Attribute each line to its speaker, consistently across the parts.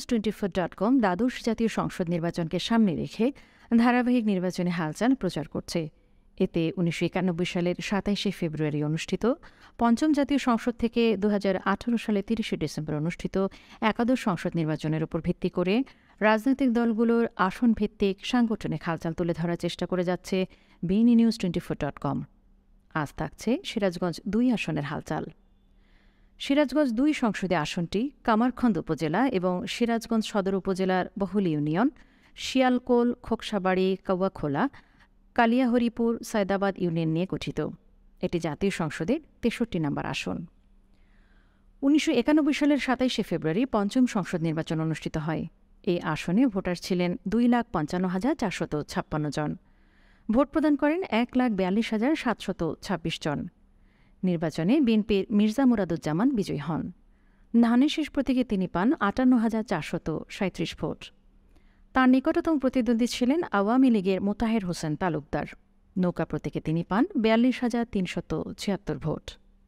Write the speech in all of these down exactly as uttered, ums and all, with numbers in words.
Speaker 1: News twenty four dot com দ্বাদশ জাতীয় সংসদ নির্বাচনকে সামনে রেখে ধারাবাহিক নির্বাচনে হালচাল প্রচার করছে। এতে উনিশশো একানব্বই সালের সাতাইশে ফেব্রুয়ারি অনুষ্ঠিত পঞ্চম জাতীয় সংসদ থেকে দু হাজার আঠারো সালে তিরিশে ডিসেম্বর অনুষ্ঠিত একাদশ সংসদ নির্বাচনের উপর ভিত্তি করে রাজনৈতিক দলগুলোর আসন ভিত্তিক সাংগঠনিক হালচাল তুলে ধরার চেষ্টা করে যাচ্ছে BNE news twenty four dot com. আজ থাকছে সিরাজগঞ্জ দুই আসনের হালচাল। সিরাজগঞ্জ দুই সংসদীয় আসনটি কামারখন্দ উপজেলা এবং সিরাজগঞ্জ সদর উপজেলার বহুল ইউনিয়ন শিয়ালকোল, খোকসাবাড়ি, কাউয়াখোলা, কালিয়াহরিপুর, সায়দাবাদ ইউনিয়ন নিয়ে গঠিত। এটি জাতীয় সংসদের তেষট্টি নম্বর আসন। উনিশশো একানব্বই সালের সাতাইশে ফেব্রুয়ারি পঞ্চম সংসদ নির্বাচন অনুষ্ঠিত হয়। এই আসনে ভোটার ছিলেন দুই লাখ পঞ্চান্ন হাজার চারশত ছাপ্পান্ন জন। ভোট প্রদান করেন এক লাখ বিয়াল্লিশ হাজার সাতশত ছাব্বিশ জন। নির্বাচনে বিএনপির মির্জা মুরাদুজ্জামান বিজয়ী হন। ধানের শীষ প্রতীকে তিনি পান আটান্ন হাজার চারশত সাঁত্রিশ ভোট। তাঁর নিকটতম প্রতিদ্বন্দ্বী ছিলেন আওয়ামী লীগের মোতাহের হোসেন তালুকদার। নৌকা প্রতীকে তিনি পান বিয়াল্লিশ হাজার তিনশত ছিয়াত্তর ভোট।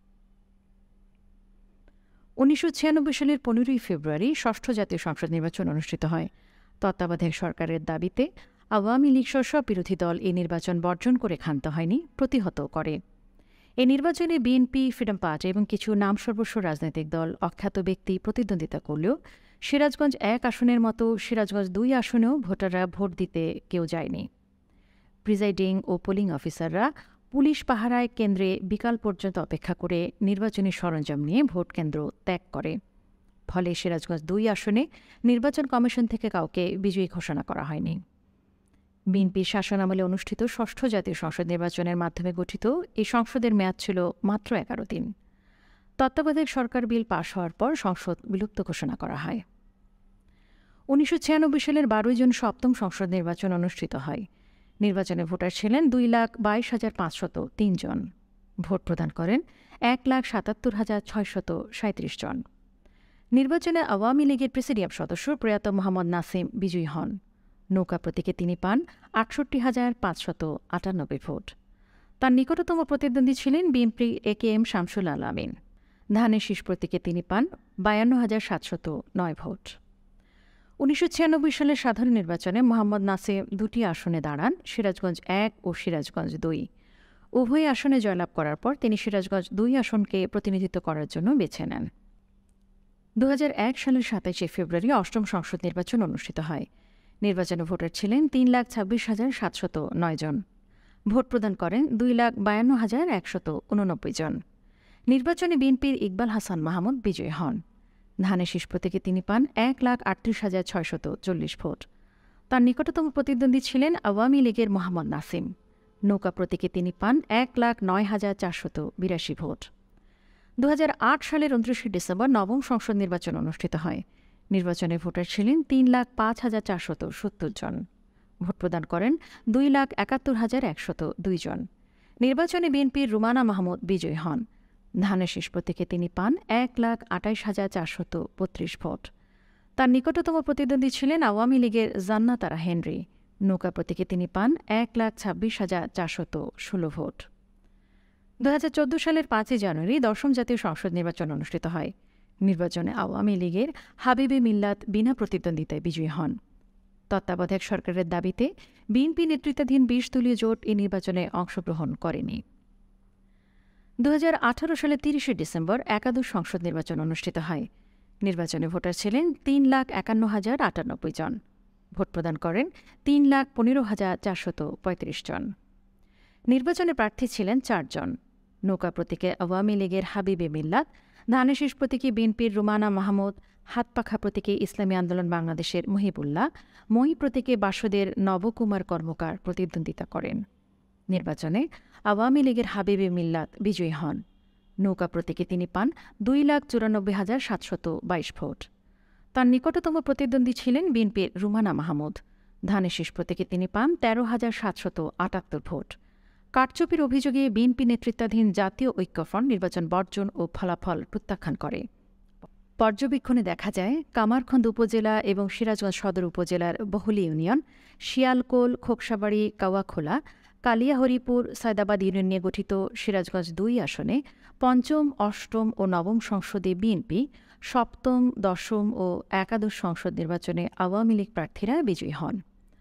Speaker 1: উনিশশো ছিয়ানব্বই সালের পনেরোই ফেব্রুয়ারি ষষ্ঠ জাতীয় সংসদ নির্বাচন অনুষ্ঠিত হয়। তত্ত্বাবধায়ক সরকারের দাবিতে আওয়ামী লীগ সহ সব বিরোধী দল এই নির্বাচন বর্জন করে ক্ষান্ত হয়নি, প্রতিহত করে। এই নির্বাচনে বিএনপি, ফ্রিডম পার্টি এবং কিছু নামসর্বস্ব রাজনৈতিক দল, অখ্যাত ব্যক্তি প্রতিদ্বন্দ্বিতা করলেও সিরাজগঞ্জ এক আসনের মতো সিরাজগঞ্জ দুই আসনেও ভোটাররা ভোট দিতে কেউ যায়নি। প্রিজাইডিং ও পোলিং অফিসাররা পুলিশ পাহারায় কেন্দ্রে বিকাল পর্যন্ত অপেক্ষা করে নির্বাচনী সরঞ্জাম নিয়ে ভোট কেন্দ্র ত্যাগ করে। ফলে সিরাজগঞ্জ দুই আসনে নির্বাচন কমিশন থেকে কাউকে বিজয়ী ঘোষণা করা হয়নি। বিএনপির শাসনামলে অনুষ্ঠিত ষষ্ঠ জাতীয় সংসদ নির্বাচনের মাধ্যমে গঠিত এই সংসদের মেয়াদ ছিল মাত্র এগারো দিন। তত্ত্বাবধায়ক সরকার বিল পাশ হওয়ার পর সংসদ বিলুপ্ত ঘোষণা করা হয়। উনিশশো ছিয়ানব্বই সালের বারোই জুন সপ্তম সংসদ নির্বাচন অনুষ্ঠিত হয়। নির্বাচনে ভোটার ছিলেন দুই লাখ বাইশ হাজার পাঁচশত তিন জন। ভোট প্রদান করেন এক লাখ সাতাত্তর হাজার ছয়শত সাঁত্রিশ জন। নির্বাচনে আওয়ামী লীগের প্রেসিডিয়াম সদস্য প্রয়াত মোহাম্মদ নাসিম বিজয়ী হন। নৌকা প্রতীকে তিনি পান আটষট্টি হাজার পাঁচশত আটানব্বই ভোট। তার নিকটতম প্রতিদ্বন্দ্বী ছিলেন BNP A K M Shamsul Alamin. ধানের শীষ প্রতীকে তিনি পান বায়ান্ন হাজার সাতশত নয় ভোট। উনিশশো ছিয়ানব্বই সালের সাধারণ নির্বাচনে মোহাম্মদ নাসিম দুটি আসনে দাঁড়ান, সিরাজগঞ্জ এক ও সিরাজগঞ্জ দুই। উভয় আসনে জয়লাভ করার পর তিনি সিরাজগঞ্জ দুই আসনকে প্রতিনিধিত্ব করার জন্য বেছে নেন। দু হাজার এক সালের সাতাইশে ফেব্রুয়ারি অষ্টম সংসদ নির্বাচন অনুষ্ঠিত হয়। নির্বাচনে ভোটার ছিলেন তিন লাখ ছাব্বিশ হাজার সাতশত নয় জন। ভোট প্রদান করেন দুই লাখ বায়ান্ন হাজার একশত উননব্বই জন। নির্বাচনে বিএনপির ইকবাল হাসান মাহমুদ বিজয়ী হন। ধানের শীষ প্রতীকে তিনি পান এক লাখ আটত্রিশ হাজার ছয়শত চল্লিশ ভোট। তার নিকটতম প্রতিদ্বন্দ্বী ছিলেন আওয়ামী লীগের মোহাম্মদ নাসিম। নৌকা প্রতীকে তিনি পান এক লাখ নয় হাজার চারশত বিরাশি ভোট। দু হাজার আট সালের উনত্রিশে ডিসেম্বর নবম সংসদ নির্বাচন অনুষ্ঠিত হয়। নির্বাচনে ভোটার ছিলেন তিন লাখ পাঁচ হাজার চারশত সত্তর জন। ভোট প্রদান করেন দুই লাখ একাত্তর হাজার একশত দুই জন। নির্বাচনে বিএনপির রুমানা মাহমুদ বিজয়ী হন। ধানের শীষ প্রতীকে তিনি পান এক লাখ আটাইশ হাজার চারশত বত্রিশ ভোট। তার নিকটতম প্রতিদ্বন্দ্বী ছিলেন আওয়ামী লীগের জান্নাতারা হেনরি। নৌকা প্রতীকে তিনি পান এক লাখ ছাব্বিশ হাজার চারশত ষোলো ভোট। দু হাজার চোদ্দ সালের পাঁচই জানুয়ারি দশম জাতীয় সংসদ নির্বাচন অনুষ্ঠিত হয়। নির্বাচনে আওয়ামী লীগের হাবিবে মিল্লাত বিনা প্রতিদ্বন্দ্বিতায় বিজয়ী হন। তত্ত্বাবধায়ক সরকারের দাবিতে বিএনপি নেতৃত্বাধীন বিশ দলীয় জোট এই নির্বাচনে অংশগ্রহণ করেনি। দু হাজার আঠারো সালের তিরিশে ডিসেম্বর একাদশ সংসদ নির্বাচন অনুষ্ঠিত হয়। নির্বাচনে ভোটার ছিলেন তিন লাখ একান্ন হাজার আটানব্বই জন। ভোট প্রদান করেন তিন লাখ পনেরো হাজার চারশত পঁয়ত্রিশ জন। নির্বাচনে প্রার্থী ছিলেন চারজন। নৌকা প্রতীকে আওয়ামী লীগের হাবিবে মিল্লাত, ধানের শীষ প্রতীকে বিএনপির রুমানা মাহমুদ, হাতপাখা প্রতীকে ইসলামী আন্দোলন বাংলাদেশের মহিবুল্লাহ, মই প্রতীকে বাসদের নবকুমার কর্মকার প্রতিদ্বন্দ্বিতা করেন। নির্বাচনে আওয়ামী লীগের হাবিবে মিল্লাত বিজয়ী হন। নৌকা প্রতীকে তিনি পান দুই লাখ চুরানব্বই হাজার সাতশত বাইশ ভোট। তার নিকটতম প্রতিদ্বন্দ্বী ছিলেন বিএনপির রুমানা মাহমুদ। ধানের শীষ প্রতীকে তিনি পান তেরো হাজার সাতশত আটাত্তর ভোট। কারচুপির অভিযোগে বিএনপি নেতৃত্বাধীন জাতীয় ঐক্যফ্রন্ট নির্বাচন বর্জন ও ফলাফল প্রত্যাখ্যান করে। পর্যবেক্ষণে দেখা যায়, কামারখন্দ উপজেলা এবং সিরাজগঞ্জ সদর উপজেলার বহুল ইউনিয়ন শিয়ালকোল, খোকসাবাড়ি, কাওয়াখোলা, কালিয়াহরিপুর সায়দাবাদ ইউনিয়ন নিয়ে গঠিত সিরাজগঞ্জ দুই আসনে পঞ্চম, অষ্টম ও নবম সংসদে বিএনপি, সপ্তম, দশম ও একাদশ সংসদ নির্বাচনে আওয়ামী লীগ প্রার্থীরা বিজয়ী হন।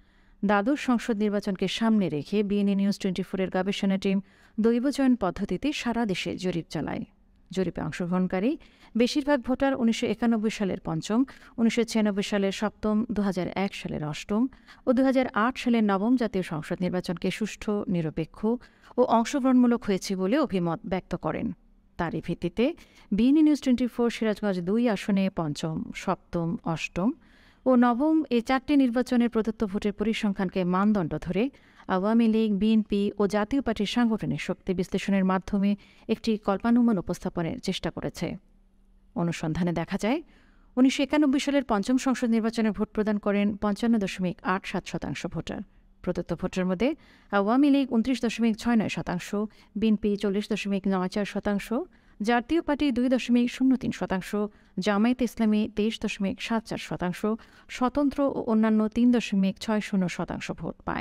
Speaker 1: দ্বাদশ সংসদ নির্বাচনকে সামনে রেখে বিএনএ নিউজ টোয়েন্টি ফোরের গবেষণা টিম দৈবচয়ন পদ্ধতিতে সারা দেশে জরিপ চালায়। জরিপে অংশগ্রহণকারী বেশিরভাগ ভোটার উনিশশো একানব্বই সালের পঞ্চম, উনিশশো ছিয়ানব্বই সালের সপ্তম, দু হাজার এক সালের অষ্টম ও দু হাজার আট সালের নবম জাতীয় সংসদ নির্বাচনকে সুষ্ঠু, নিরপেক্ষ ও অংশগ্রহণমূলক হয়েছে বলে অভিমত ব্যক্ত করেন। তারই ভিত্তিতে BNA news twenty four Sirajganj দুই আসনে পঞ্চম, সপ্তম, অষ্টম ও নবম এই চারটি নির্বাচনের প্রদত্ত ভোটের পরিসংখ্যানকে মানদণ্ড ধরে আওয়ামী লীগ, বিএনপি ও জাতীয় পার্টির সাংগঠনিক শক্তি বিশ্লেষণের মাধ্যমে একটি কল্পানুমান উপস্থাপনের চেষ্টা করেছে। অনুসন্ধানে দেখা যায়, উনিশশো একানব্বই সালের পঞ্চম সংসদ নির্বাচনে ভোট প্রদান করেন পঞ্চান্ন দশমিক আট সাত শতাংশ ভোটার। প্রদত্ত ভোটের মধ্যে আওয়ামী লীগ উনত্রিশ দশমিক ছয় নয় শতাংশ, বিএনপি চল্লিশ দশমিক নয় চার শতাংশ, জাতীয় পার্টি দুই দশমিক শূন্য তিন শতাংশ, জামায়াতে ইসলামী তেইশ দশমিক সাত চার শতাংশ, স্বতন্ত্র ও অন্যান্য তিন দশমিক ছয় শূন্য শতাংশ ভোট পায়।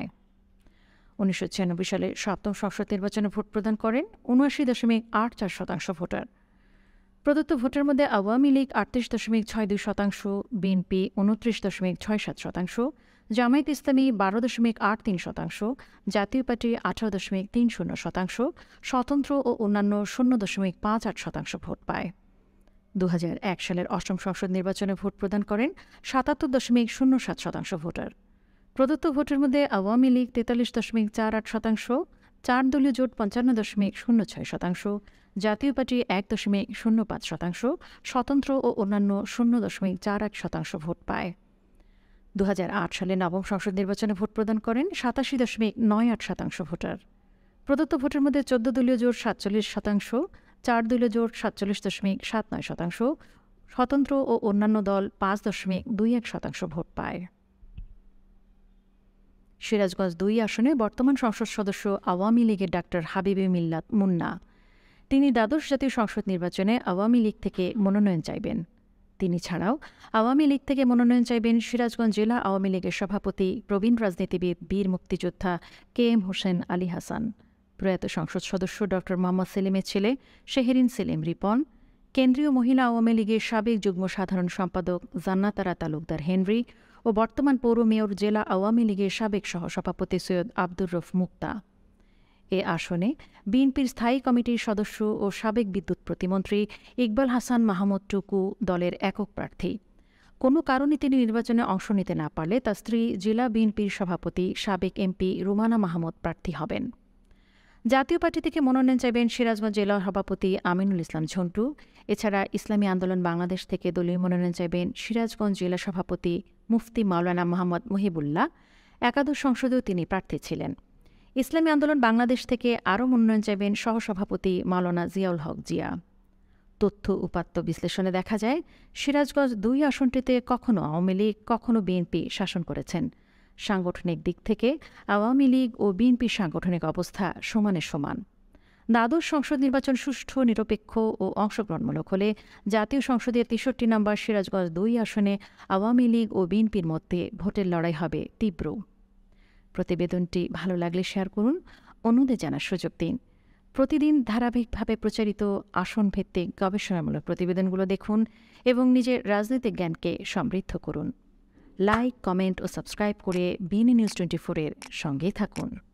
Speaker 1: উনিশশো ছিয়ানব্বই সালে সপ্তম সংসদ নির্বাচনে ভোট প্রদান করেন উনআশি দশমিক আট চার শতাংশ ভোটার। প্রদত্ত ভোটের মধ্যে আওয়ামী লীগ আটত্রিশ দশমিক ছয় দুই শতাংশ, বিএনপি উনত্রিশ দশমিক ছয় সাত শতাংশ, জামায়াত ইসলামী বারো দশমিক আট তিন শতাংশ, জাতীয় পার্টি আঠারো দশমিক তিন শূন্য শতাংশ, স্বতন্ত্র ও অন্যান্য শূন্য দশমিক পাঁচ আট শতাংশ ভোট পায়। দু হাজার এক সালের অষ্টম সংসদ নির্বাচনে ভোট প্রদান করেন সাতাত্তর দশমিক শূন্য সাত শতাংশ ভোটার। প্রদত্ত ভোটের মধ্যে আওয়ামী লীগ তেতাল্লিশ দশমিক চার আট শতাংশ, চার দলীয় জোট পঞ্চান্ন দশমিক শূন্য ছয় শতাংশ, জাতীয় পার্টি এক দশমিক শূন্য পাঁচ শতাংশ, স্বতন্ত্র ও অন্যান্য শূন্য দশমিক চার এক শতাংশ ভোট পায়। দু হাজার আট সালে নবম সংসদ নির্বাচনে ভোট প্রদান করেন সাতাশি দশমিক নয় আট শতাংশ ভোটার। প্রদত্ত ভোটের মধ্যে চোদ্দ দলীয় জোট সাতচল্লিশ শতাংশ, চার দলীয় জোট সাতচল্লিশ দশমিক সাত নয় শতাংশ, স্বতন্ত্র ও অন্যান্য দল পাঁচ দশমিক দুই এক শতাংশ ভোট পায়। সিরাজগঞ্জ দুই আসনে বর্তমান সংসদ সদস্য আওয়ামী লীগের ডাক্তার হাবিবে মিল্লাত মুন্না। তিনি দ্বাদশ জাতীয় সংসদ নির্বাচনে আওয়ামী লীগ থেকে মনোনয়ন চাইবেন। তিনি ছাড়াও আওয়ামী লীগ থেকে মনোনয়ন চাইবেন সিরাজগঞ্জ জেলা আওয়ামী লীগের সভাপতি, প্রবীণ রাজনীতিবিদ, বীর মুক্তিযোদ্ধা কে এম হোসেন আলী হাসান, প্রয়াত সংসদ সদস্য ড মোহাম্মদ সেলিমের ছেলে শেহেরিন সেলিম রিপন, কেন্দ্রীয় মহিলা আওয়ামী লীগের সাবেক যুগ্ম সাধারণ সম্পাদক জান্নাতারা তালুকদার হেনরি ও বর্তমান পৌর মেয়র জেলা আওয়ামী লীগের সাবেক সহসভাপতি সৈয়দ আব্দুর রফ মুক্তা। এ আসনে বিএনপির স্থায়ী কমিটির সদস্য ও সাবেক বিদ্যুৎ প্রতিমন্ত্রী ইকবাল হাসান মাহমুদ টুকু দলের একক প্রার্থী। কোনো কারণে তিনি নির্বাচনে অংশ নিতে না পারলে তার স্ত্রী জেলা বিএনপির সভাপতি, সাবেক এমপি রুমানা মাহমুদ প্রার্থী হবেন। জাতীয় পার্টি থেকে মনোনয়ন চাইবেন সিরাজগঞ্জ জেলা সভাপতি আমিনুল ইসলাম ঝন্টু। এছাড়া ইসলামী আন্দোলন বাংলাদেশ থেকে দলীয় মনোনয়ন চাইবেন সিরাজগঞ্জ জেলা সভাপতি মুফতি মাওলানা মোহাম্মদ মুহিবুল্লাহ। একাদশ সংসদেও তিনি প্রার্থী ছিলেন। ইসলামী আন্দোলন বাংলাদেশ থেকে আরও মনোনয়ন চাইবেন সহসভাপতি মাওলানা জিয়াউল হক জিয়া। তথ্য উপাত্ত বিশ্লেষণে দেখা যায়, সিরাজগঞ্জ দুই আসনটিতে কখনো আওয়ামী লীগ, কখনো বিএনপি শাসন করেছেন। সাংগঠনিক দিক থেকে আওয়ামী লীগ ও বিএনপির সাংগঠনিক অবস্থা সমানে সমান। দ্বাদশ সংসদ নির্বাচন সুষ্ঠু, নিরপেক্ষ ও অংশগ্রহণমূলক হলে জাতীয় সংসদের তেষট্টি নম্বর সিরাজগঞ্জ দুই আসনে আওয়ামী লীগ ও বিএনপির মধ্যে ভোটের লড়াই হবে তীব্র। প্রতিবেদনটি ভালো লাগলে শেয়ার করুন, অন্যদের জানার সুযোগ দিন। প্রতিদিন ধারাবাহিকভাবে প্রচারিত আসনভিত্তিক গবেষণামূলক প্রতিবেদনগুলো দেখুন এবং নিজের রাজনৈতিক জ্ঞানকে সমৃদ্ধ করুন। লাইক, কমেন্ট ও সাবস্ক্রাইব করে বিএনএ নিউজ টোয়েন্টি ফোরের সঙ্গেই থাকুন।